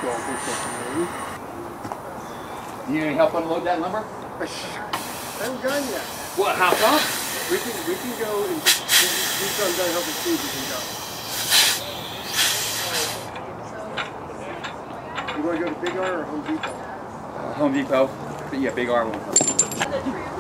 You need any help unload that lumber? I haven't gone yet. What, how come? We can go and just I'm done helping Steve, we can go. You want to go to Big R or Home Depot? Home Depot. But yeah, Big R one.